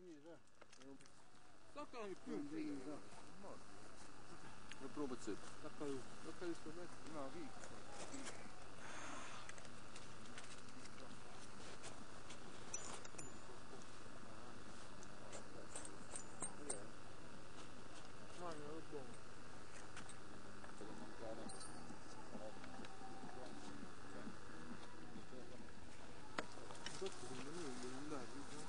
Staccala di più. Lo provo pezzetto. Staccala sto pezzo. No, qui. Mamma, è buono. Questo secondo me devo andare,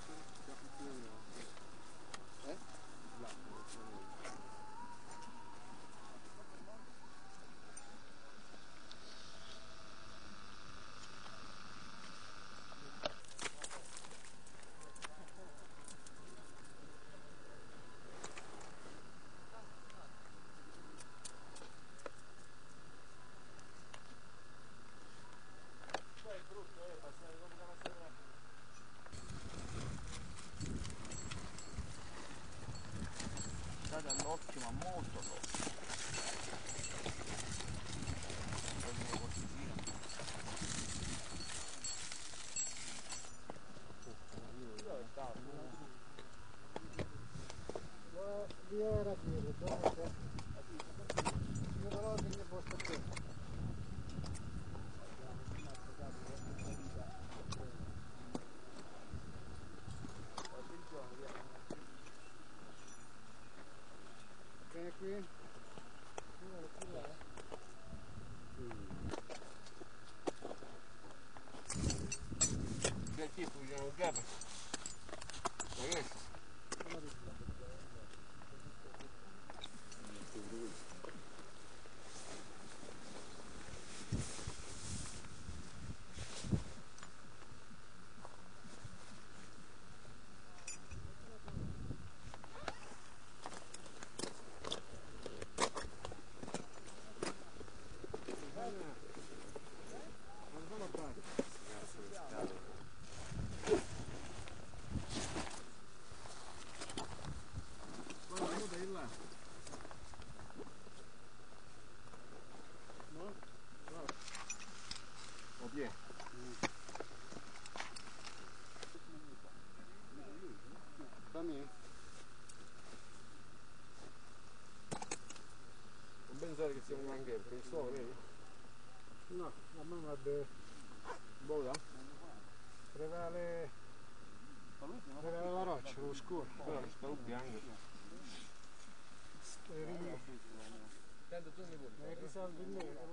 Guardate all'occhio, ma molto all'occhio. Di era dire, dove c'è? Io però che ne posso fare? Vieni qui. Perché fugiamo il capo? Ragazzi. Guarda, muta di là. No? Guarda. O piè. Dammi. Non pensare che siamo un angelo, per il suolo, vedi? No, a me va bene. Bola? Prevale la roccia, lo scuro. Però sta bianco. Tanto tu mi vuoi? risalvi il nero.